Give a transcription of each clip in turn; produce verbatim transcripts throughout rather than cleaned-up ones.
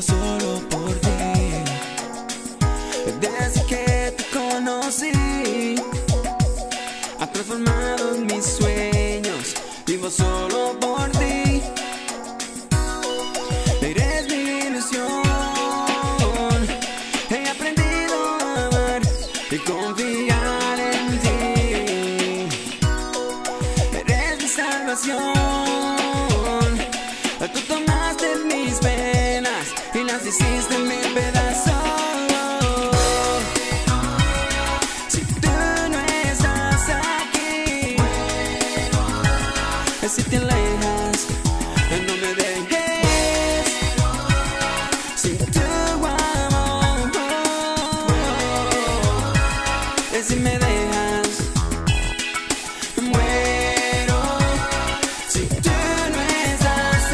solo por ti. Desde que te conocí, ha transformado mis sueños. Vivo solo por ti. Eres mi ilusión. He aprendido a amar y confiar en ti. Eres mi salvación. Tú tomaste mis penas y las hiciste en mil pedazos. Si tú no estás aquí, si te alejas, no me dejes. Sin tu amor, si me dejas, muero. Si tú no estás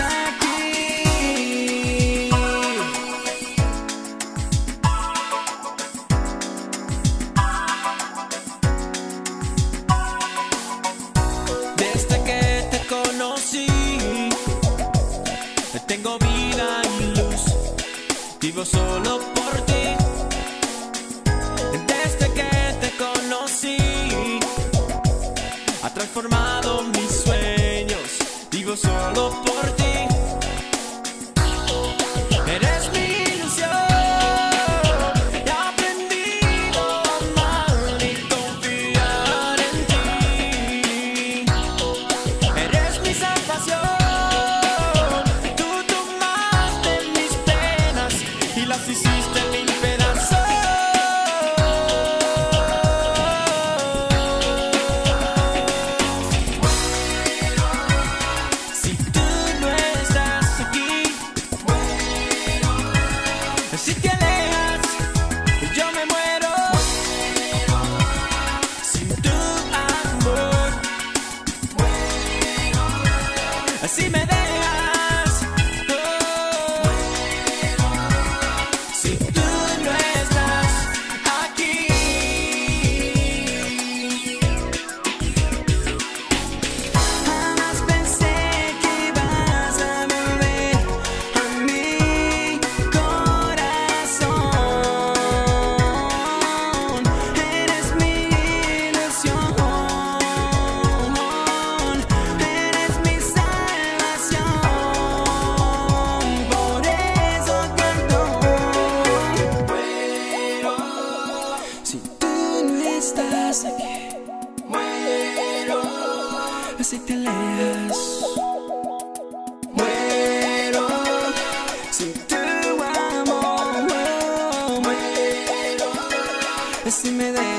aquí. Desde que te conocí, tengo vida y luz. Vivo solo por ti. Desde que te conocí, ha transformado mis sueños. Vivo solo por ti. Eres mi ilusión. He aprendido a amar y confiar en ti. Eres mi salvación. Tú tomaste mis penas y las hiciste en mil pedazos. Si tú no estás aquí, si te alejas, yo me muero. Sin tu amor, si me dejas, oh. Si tú no estás aquí. Jamás pensé que ibas a volver a mi corazón. Eres mi ilusión. Eres mi salvación. Por eso canto. Muero. Si tú no estás aquí, muero. Si te alejas, muero. Sin tu amor, muero. Si me dejas.